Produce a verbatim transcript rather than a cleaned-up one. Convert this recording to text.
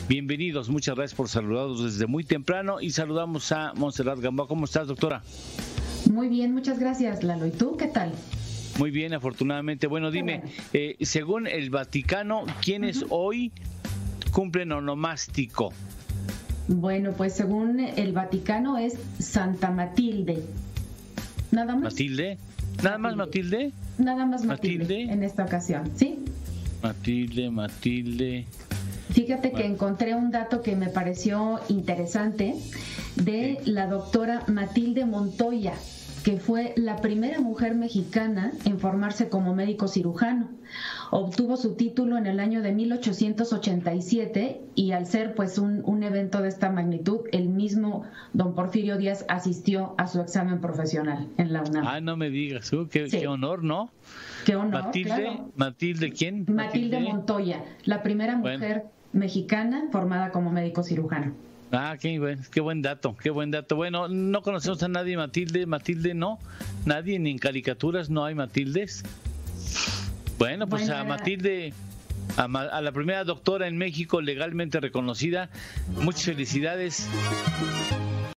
Bienvenidos, muchas gracias por saludarnos desde muy temprano y saludamos a Montserrat Gamboa. ¿Cómo estás, doctora? Muy bien, muchas gracias, Lalo. ¿Y tú qué tal? Muy bien, afortunadamente. Bueno, dime, eh, según el Vaticano, ¿quiénes uh-huh. hoy cumplen onomástico? Bueno, pues según el Vaticano es Santa Matilde. ¿Nada más? ¿Matilde? ¿Nada más Matilde? Nada más Matilde, Matilde en esta ocasión, ¿sí? Matilde, Matilde. Fíjate que encontré un dato que me pareció interesante de la doctora Matilde Montoya, que fue la primera mujer mexicana en formarse como médico cirujano. Obtuvo su título en el año de mil ochocientos ochenta y siete y al ser pues un, un evento de esta magnitud, el mismo don Porfirio Díaz asistió a su examen profesional en la UNAM. Ah, no me digas, uh, qué, sí. qué honor, ¿no? Qué honor, Matilde, claro. Matilde, ¿quién? Matilde, Matilde Montoya, la primera mujer bueno. mexicana formada como médico cirujano. Ah, qué buen, qué buen dato, qué buen dato. Bueno, no conocemos a nadie Matilde, Matilde no, nadie, ni en caricaturas no hay Matildes. Bueno, pues bueno, a Matilde, a, a la primera doctora en México legalmente reconocida, muchas felicidades.